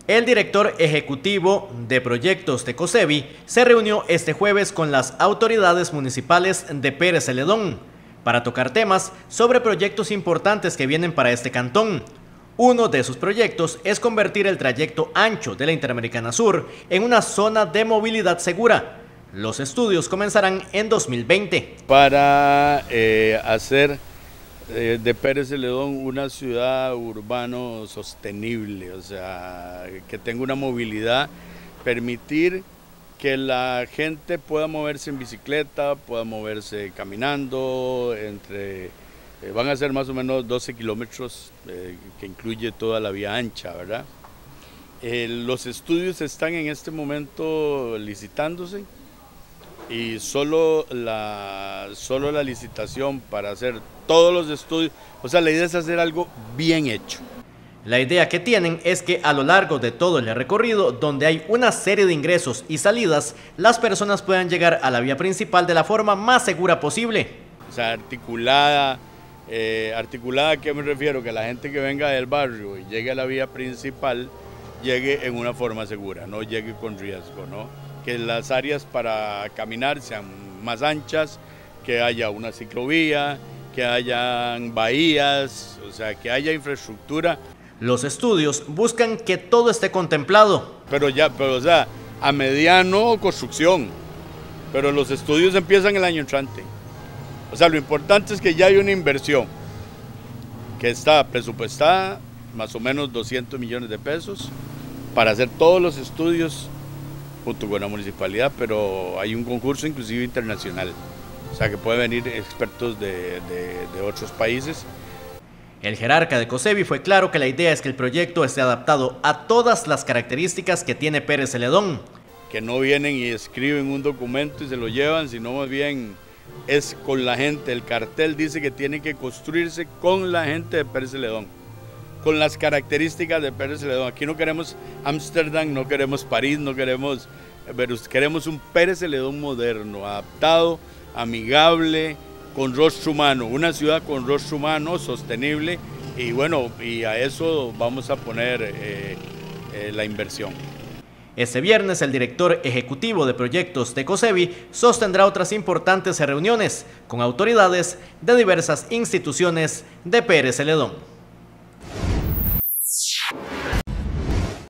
El director ejecutivo de proyectos de COSEBI se reunió este jueves con las autoridades municipales de Pérez Celedón para tocar temas sobre proyectos importantes que vienen para este cantón. Uno de sus proyectos es convertir el trayecto ancho de la Interamericana Sur en una zona de movilidad segura. Los estudios comenzarán en 2020. Para hacer de Pérez Celedón una ciudad urbano sostenible, o sea, que tenga una movilidad, permitir que la gente pueda moverse en bicicleta, pueda moverse caminando, van a ser más o menos 12 kilómetros, que incluye toda la vía ancha, ¿verdad? Los estudios están en este momento licitándose y solo la licitación para hacer todos los estudios, o sea, la idea es hacer algo bien hecho. La idea que tienen es que a lo largo de todo el recorrido, donde hay una serie de ingresos y salidas, las personas puedan llegar a la vía principal de la forma más segura posible. O sea, articulada, ¿a qué me refiero? Que la gente que venga del barrio y llegue a la vía principal, llegue en una forma segura, no llegue con riesgo, ¿no? Que las áreas para caminar sean más anchas, que haya una ciclovía, que hayan bahías, o sea, que haya infraestructura. Los estudios buscan que todo esté contemplado. Pero o sea, a mediano construcción, pero los estudios empiezan el año entrante. O sea, lo importante es que ya hay una inversión que está presupuestada, más o menos 200 millones de pesos, para hacer todos los estudios junto con la municipalidad, pero hay un concurso inclusive internacional, o sea que pueden venir expertos de otros países. El jerarca de COSEBI fue claro que la idea es que el proyecto esté adaptado a todas las características que tiene Pérez Celedón. Que no vienen y escriben un documento y se lo llevan, sino más bien es con la gente. El cartel dice que tiene que construirse con la gente de Pérez Celedón, con las características de Pérez Celedón. Aquí no queremos Ámsterdam, no queremos París, no queremos, pero queremos un Pérez Celedón moderno, adaptado, amigable, con rostro humano, una ciudad con rostro humano, sostenible, y bueno, y a eso vamos a poner la inversión. Este viernes el director ejecutivo de proyectos de COSEBI sostendrá otras importantes reuniones con autoridades de diversas instituciones de Pérez Celedón.